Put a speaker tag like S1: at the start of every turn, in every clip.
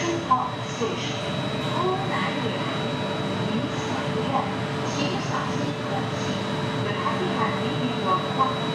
S1: Central Park Station， 突南远，您此不愿，请小心可惜。We're happy and leaving your platform.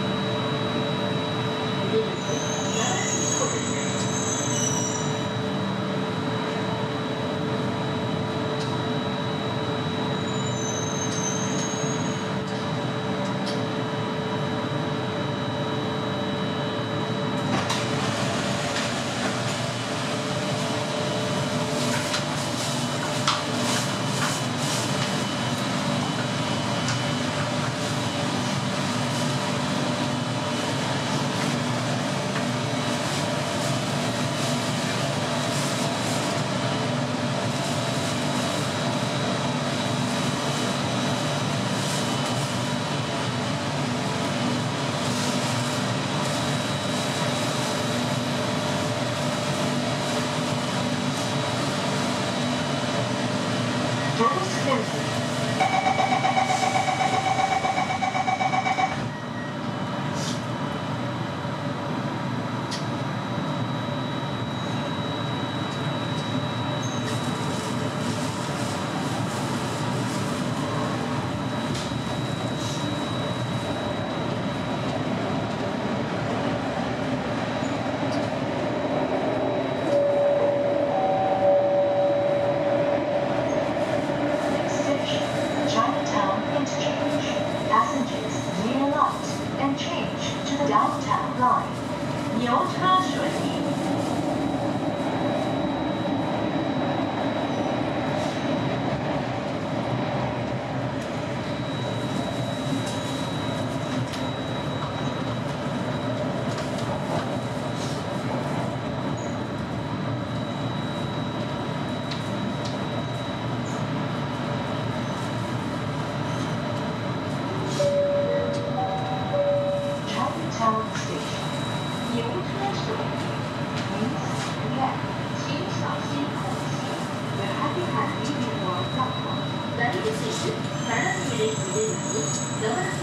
S1: 您的指挥原来是错人员。Downtown Line， 牛车顺利。Town Station， 牛车顺利，您此不愿，请小心可惜。We're happy and leaving your platform.
S2: 来临此时，反让你人你的语音，能不能